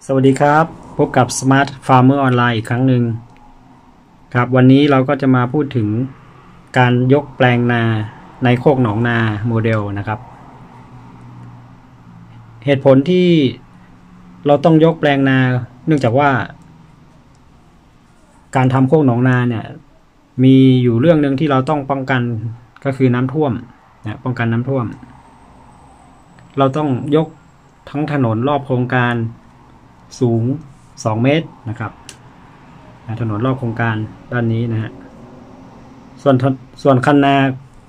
สวัสดีครับพบกับ Smart Farmer ออนไลน์อีกครั้งหนึ่งครับวันนี้เราก็จะมาพูดถึงการยกแปลงนาในโคกหนองนาโมเดลนะครับเหตุผลที่เราต้องยกแปลงนาเนื่องจากว่าการทำโคกหนองนาเนี่ยมีอยู่เรื่องหนึ่งที่เราต้องป้องกันก็คือน้ำท่วมนะป้องกันน้ำท่วมเราต้องยกทั้งถนนรอบโครงการสูง2 เมตรนะครับถนนรอบโครงการด้านนี้นะฮะส่วนคันนา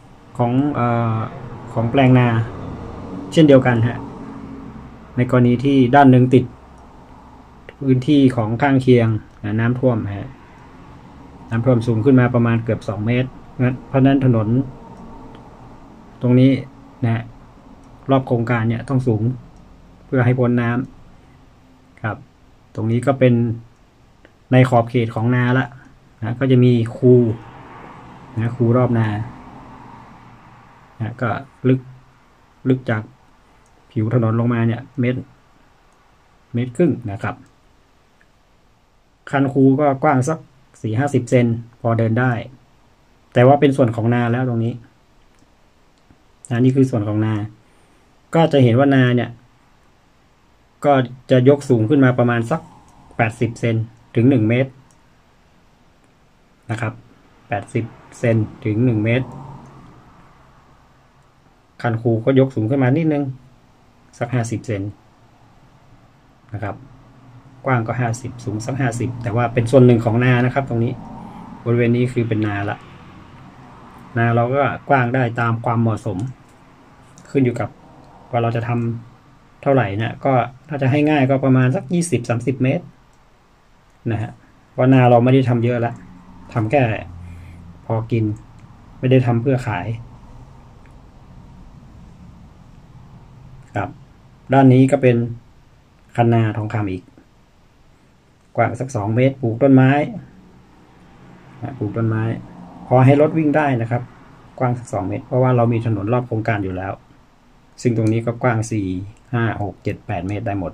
ของแปลงนาเช่นเดียวกันฮะในกรณีที่ด้านหนึ่งติดพื้นที่ของข้างเคียงน้ำท่วมฮะน้ำท่วมสูงขึ้นมาประมาณเกือบ2 เมตรเพราะนั้นถนนตรงนี้นะรอบโครงการเนี่ยต้องสูงเพื่อให้พ้นน้ำครับตรงนี้ก็เป็นในขอบเขตของนาละนะก็จะมีคูรอบนานะก็ลึกจากผิวถนนลงมาเนี่ยเมตรครึ่งนะครับคันคูก็กว้างสัก40-50 เซนพอเดินได้แต่ว่าเป็นส่วนของนาแล้วตรงนี้นี่คือส่วนของนาก็จะเห็นว่านาเนี่ยก็จะยกสูงขึ้นมาประมาณสัก80 เซนถึง1 เมตรนะครับ80 เซนถึง1 เมตรคันคูก็ยกสูงขึ้นมานิดนึงสัก50 เซนนะครับกว้างก็50สูงสัก50แต่ว่าเป็นส่วนหนึ่งของนานะครับตรงนี้บริเวณนี้คือเป็นนาละนาเราก็กว้างได้ตามความเหมาะสมขึ้นอยู่กับว่าเราจะทำเท่าไหร่นะก็ถ้าจะให้ง่ายก็ประมาณสัก20-30 เมตรนะฮะเพราะนาเราไม่ได้ทำเยอะละทำแค่พอกินไม่ได้ทำเพื่อขายครับด้านนี้ก็เป็นคันนาทองคำอีกกว้างสัก2 เมตรปลูกต้นไม้พอให้รถวิ่งได้นะครับกว้างสัก2 เมตรเพราะว่าเรามีถนนรอบโครงการอยู่แล้วซึ่งตรงนี้ก็กว้าง4 5 6 7 8 เมตรได้หมด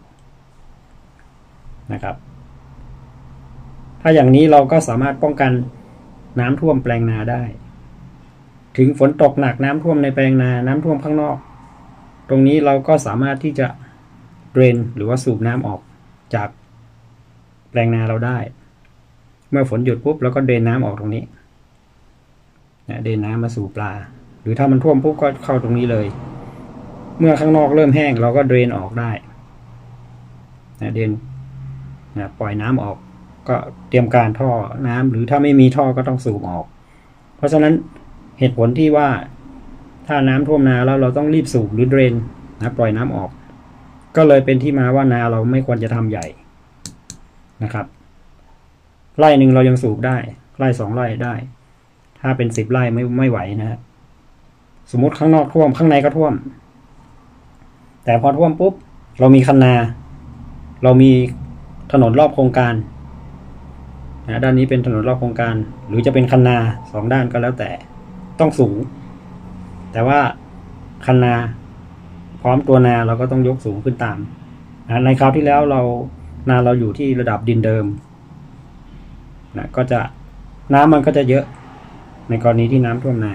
นะครับถ้าอย่างนี้เราก็สามารถป้องกันน้ำท่วมแปลงนาได้ถึงฝนตกหนักน้ำท่วมในแปลงนาน้ำท่วมข้างนอกตรงนี้เราก็สามารถที่จะเดรนหรือว่าสูบน้ำออกจากแปลงนาเราได้เมื่อฝนหยุดปุ๊บเราก็เดรนน้ำออกตรงนี้เดรนน้ำมาสู่ปลาหรือถ้ามันท่วมปุ๊บก็เข้าตรงนี้เลยเมื่อข้างนอกเริ่มแห้งเราก็เดรนออกได้เดรนปล่อยน้ำออกก็เตรียมการท่อน้ำหรือถ้าไม่มีท่อก็ต้องสูบออกเพราะฉะนั้นเหตุผลที่ว่าถ้าน้ำท่วมนาแล้วเราต้องรีบสูบหรือเดรนปล่อยน้ำออกก็เลยเป็นที่มาว่านาเราไม่ควรจะทำใหญ่นะครับไร่หนึ่งเรายังสูบได้ไร่2 ไร่ได้ถ้าเป็น10 ไร่ไม่ไหวนะฮะสมมุติข้างนอกท่วมข้างในก็ท่วมแต่พอท่วมปุ๊บเรามีคันนาเรามีถนนรอบโครงการด้านนี้เป็นถนนรอบโครงการหรือจะเป็นคันนา2 ด้านก็แล้วแต่ต้องสูงแต่ว่าคันนาพร้อมตัวนาเราก็ต้องยกสูงขึ้นตามในคราวที่แล้วนาเราอยู่ที่ระดับดินเดิมก็จะน้ำมันก็จะเยอะในกรณีที่น้ำท่วมนา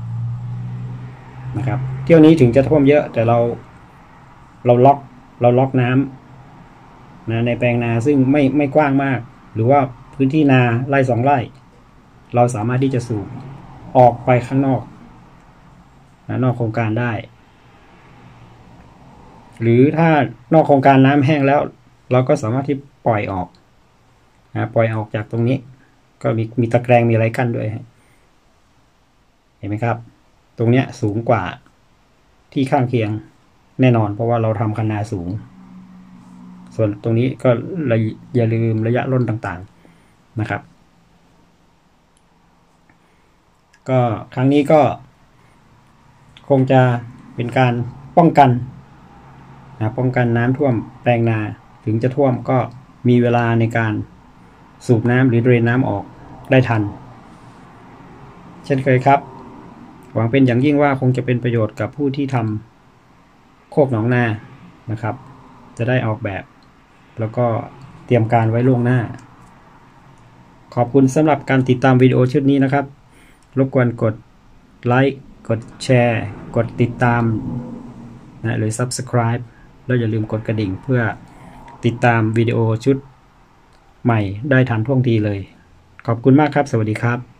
นะครับเที่ยวนี้ถึงจะท่วมเยอะแต่เราล็อกน้ำในแปลงนาซึ่งไม่กว้างมากหรือว่าพื้นที่นาไร่2 ไร่เราสามารถที่จะสูบออกไปข้างนอกนอกโครงการได้หรือถ้านอกโครงการน้ำแห้งแล้วเราก็สามารถที่ปล่อยออกจากตรงนี้ก็มีตะแกรงมีอะไรกั้นด้วยเห็นไหมครับตรงเนี้ยสูงกว่าที่ข้างเคียงแน่นอนเพราะว่าเราทำคันนาสูงส่วนตรงนี้ก็อย่าลืมระยะร่นต่างๆนะครับก็ครั้งนี้ก็คงจะเป็นการป้องกันน้ำท่วมแปลงนาถึงจะท่วมก็มีเวลาในการสูบน้ำหรือเดรนน้ำออกได้ทันเช่นเคยครับหวังเป็นอย่างยิ่งว่าคงจะเป็นประโยชน์กับผู้ที่ทำโคกหนองนานะครับจะได้ออกแบบแล้วก็เตรียมการไว้ล่วงหน้าขอบคุณสำหรับการติดตามวิดีโอชุดนี้นะครับรบกวนกดไลค์กดแชร์กดติดตามนะหรือ Subscribe แล้วอย่าลืมกดกระดิ่งเพื่อติดตามวิดีโอชุดใหม่ได้ทันท่วงทีเลยขอบคุณมากครับสวัสดีครับ